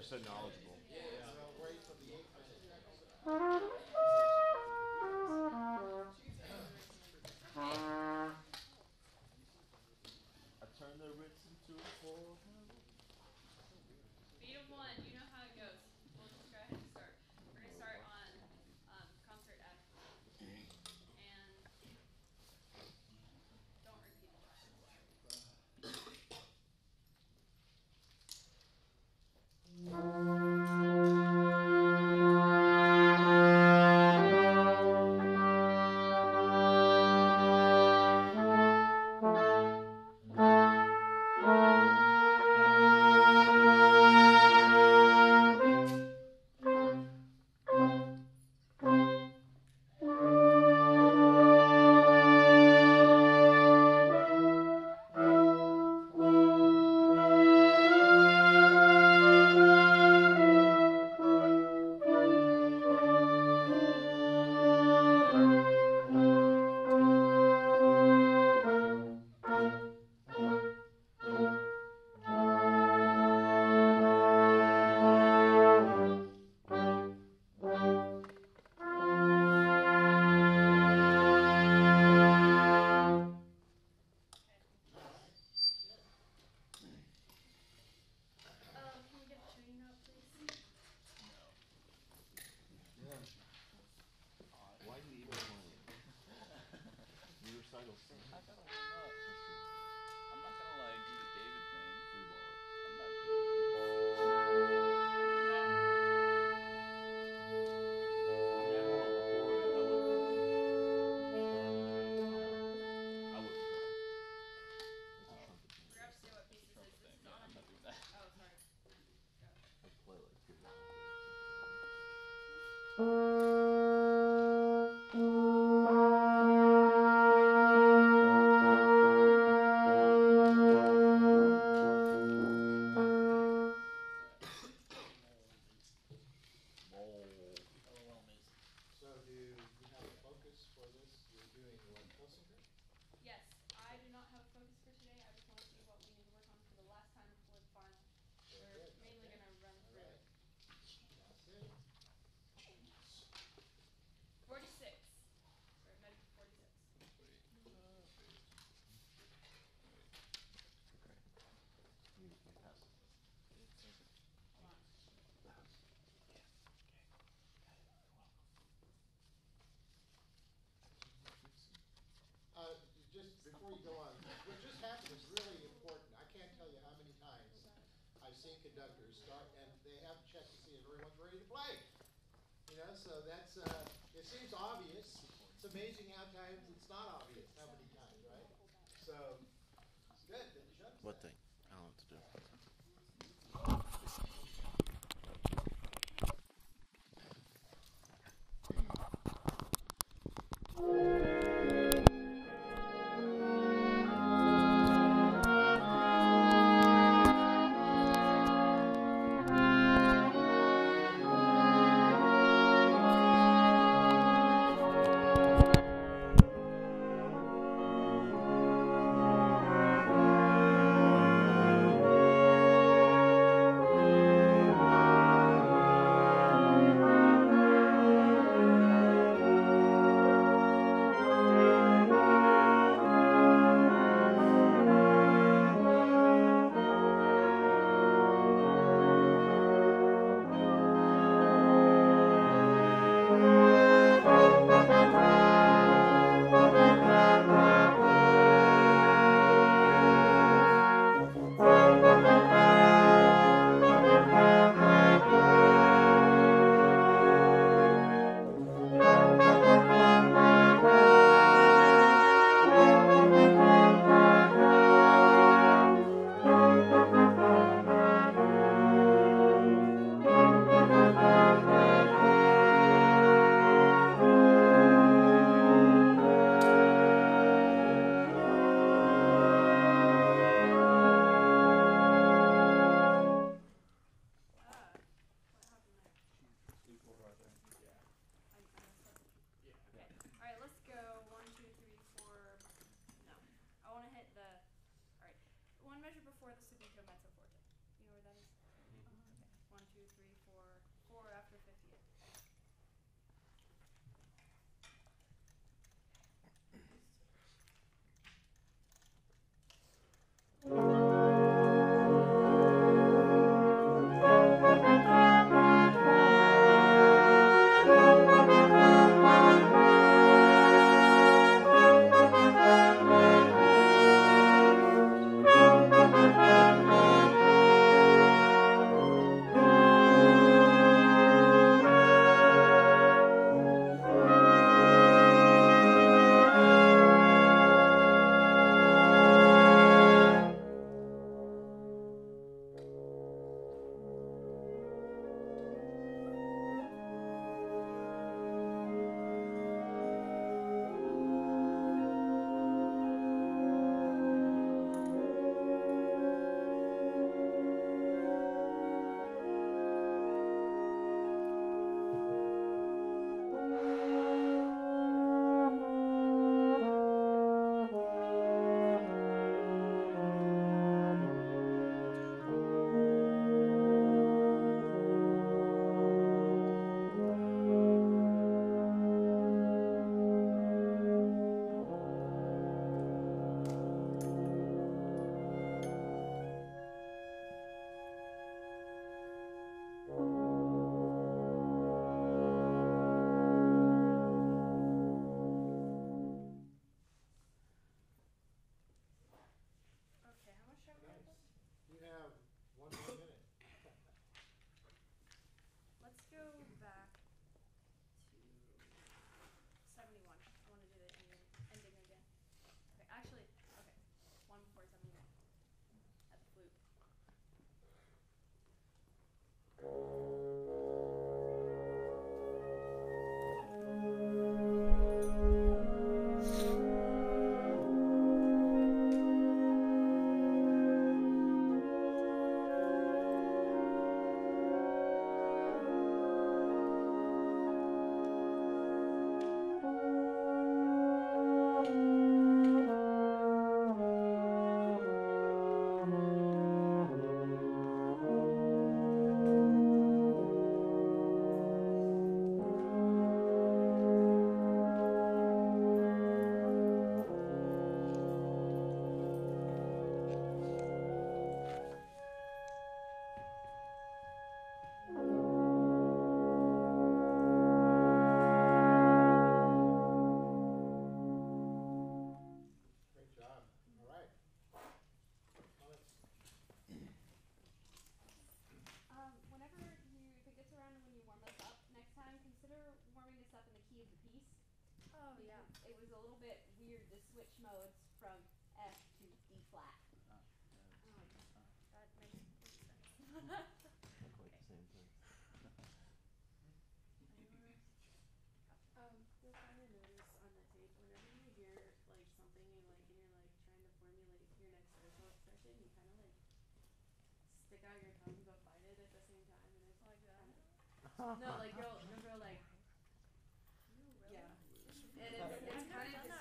so knowledgeable. I turned the Ritz into a four. Beat of one. You know how it goes. We'll just go ahead and start. We're going to start on concert F. And don't repeat the Can we get a tuning out, please? Why do you even want to new recitals? I gotta warm up. I'm not gonna like do the David thing. Free ball it. I'm not David. Forgot to say what piece this is. Trumpet This thing. is Yeah, on. I'm not doing that. Oh, sorry. So do you have a focus for this? You're doing what, Helsinger? Yes, I do not have a focus for today. I just want to see what we need to work on for the last time before the final. We're mainly going to run through it. That's it. 46. We're at Medic 46. Just before you go on, what just happened is really important. I can't tell you how many times I've seen conductors start and they haven't checked to see if everyone's ready to play. You know, so that's, it seems obvious. It's amazing how times it's not obvious, how many times, right? So, good. What thing? I don't know what to do. it was a little bit weird to switch modes from F to E flat. That makes sense. Not quite the same thing. You'll kind of notice on the tape whenever you hear like something you like and you're like trying to formulate your next facial expression, you kind of like stick out your tongue but bite it at the same time, and it's Like that? no, like you'll like No, really? yeah, and it's kind of